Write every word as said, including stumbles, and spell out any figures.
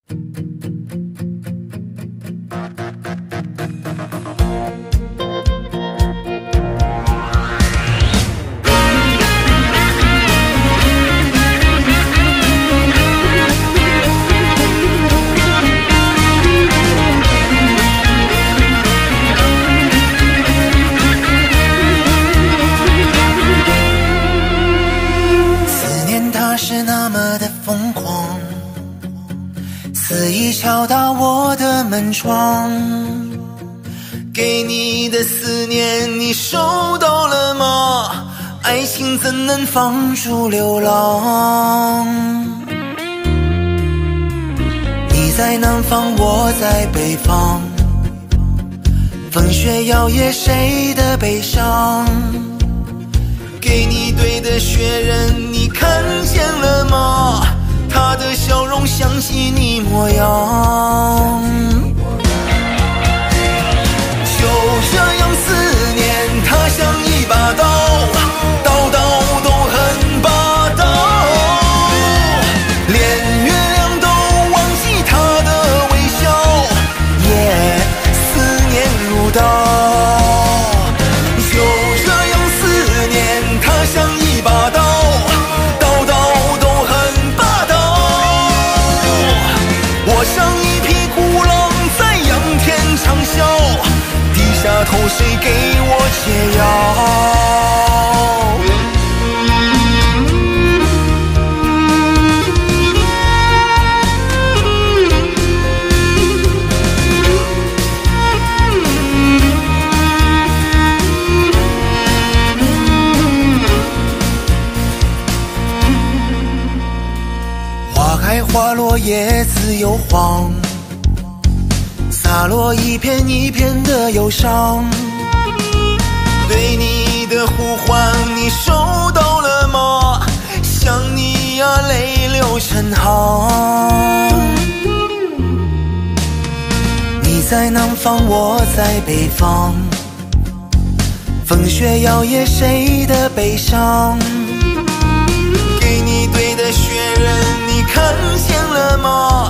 是那么的疯狂，肆意敲打我的门窗。给你的思念你收到了吗？爱情怎能放逐流浪？你在南方，我在北方，风雪摇曳谁的悲伤？给你对的雪人你看见了吗？他的笑容像极你模样。就这样思念，它像一把刀，刀刀都很霸道，连月亮都忘记他的微笑，夜思念如刀。就这样思念，它像一把刀，刀刀都很霸道。我像一匹孤狼在仰天长啸，低下头谁给我解药？花落叶子又黄，洒落一片一片的忧伤。对你的呼唤你收到了吗？想你啊，泪流成行。你在南方，我在北方，风雪摇曳谁的悲伤？给你对的雪人你看见了吗？